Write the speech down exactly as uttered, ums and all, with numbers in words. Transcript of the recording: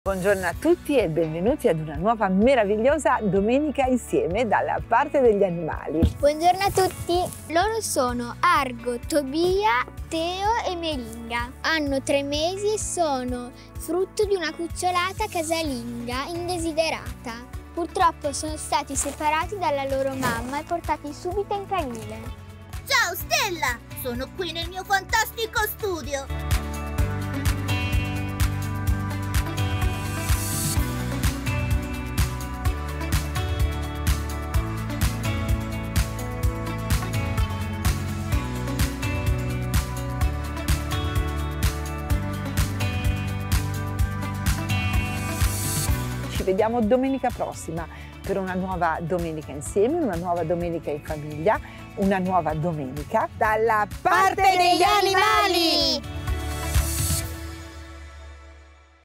Buongiorno a tutti e benvenuti ad una nuova meravigliosa domenica insieme dalla parte degli animali. Buongiorno a tutti, loro sono Argo, Tobia, Teo e Melinga. Hanno tre mesi e sono frutto di una cucciolata casalinga indesiderata. Purtroppo sono stati separati dalla loro mamma e portati subito in canile. Ciao Stella, sono qui nel mio fantastico studio. Ci vediamo domenica prossima per una nuova domenica insieme, una nuova domenica in famiglia, una nuova domenica dalla parte degli animali!